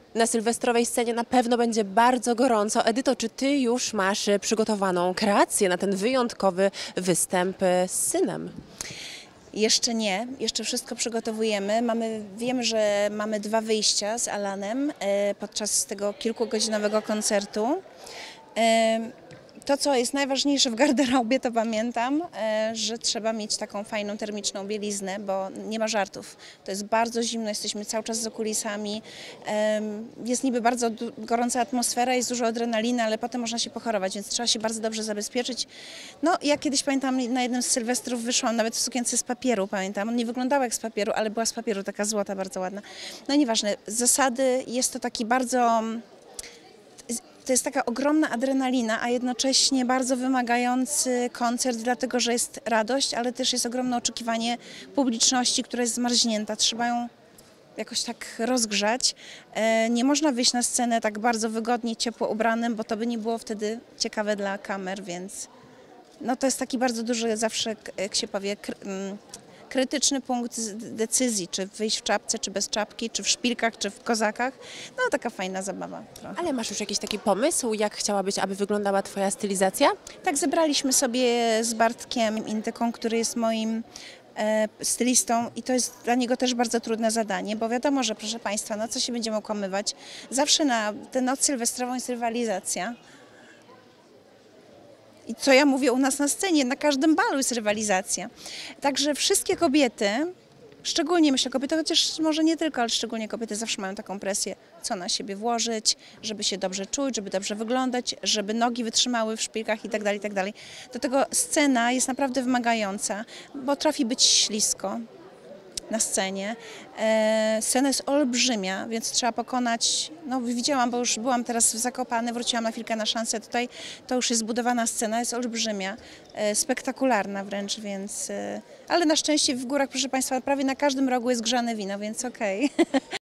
Na sylwestrowej scenie na pewno będzie bardzo gorąco. Edyto, czy ty już masz przygotowaną kreację na ten wyjątkowy występ z synem? Jeszcze nie, jeszcze wszystko przygotowujemy. Wiem, że mamy 2 wyjścia z Alanem podczas tego kilkugodzinowego koncertu. To, co jest najważniejsze w garderobie, to pamiętam, że trzeba mieć taką fajną termiczną bieliznę, bo nie ma żartów. To jest bardzo zimno, jesteśmy cały czas za kulisami. Jest niby bardzo gorąca atmosfera, jest dużo adrenaliny, ale potem można się pochorować, więc trzeba się bardzo dobrze zabezpieczyć. No, ja kiedyś pamiętam, na jednym z sylwestrów wyszłam nawet w sukience z papieru, pamiętam. On nie wyglądała jak z papieru, ale była z papieru, taka złota, bardzo ładna. No nieważne, zasady, jest to taki bardzo... To jest taka ogromna adrenalina, a jednocześnie bardzo wymagający koncert, dlatego że jest radość, ale też jest ogromne oczekiwanie publiczności, która jest zmarznięta. Trzeba ją jakoś tak rozgrzać. Nie można wyjść na scenę tak bardzo wygodnie, ciepło ubranym, bo to by nie było wtedy ciekawe dla kamer, więc no to jest taki bardzo duży zawsze, jak się powie, krytyczny punkt decyzji, czy wyjść w czapce, czy bez czapki, czy w szpilkach, czy w kozakach. No taka fajna zabawa trochę. Ale masz już jakiś taki pomysł, jak chciałabyś, aby wyglądała twoja stylizacja? Tak, zebraliśmy sobie z Bartkiem Intyką, który jest moim stylistą i to jest dla niego też bardzo trudne zadanie, bo wiadomo, że proszę Państwa, no co się będziemy okłamywać, zawsze na tę noc sylwestrową jest rywalizacja. I co ja mówię u nas na scenie, na każdym balu jest rywalizacja. Także wszystkie kobiety, szczególnie myślę kobiety, chociaż może nie tylko, ale szczególnie kobiety zawsze mają taką presję, co na siebie włożyć, żeby się dobrze czuć, żeby dobrze wyglądać, żeby nogi wytrzymały w szpilkach itd., itd. Do tego scena jest naprawdę wymagająca, bo trafi być ślisko na scenie. Scena jest olbrzymia, więc trzeba pokonać, no widziałam, bo już byłam teraz w Zakopane, wróciłam na chwilkę na szansę, tutaj to już jest zbudowana scena, jest olbrzymia, spektakularna wręcz, więc, ale na szczęście w górach, proszę Państwa, prawie na każdym rogu jest grzane wino, więc okej.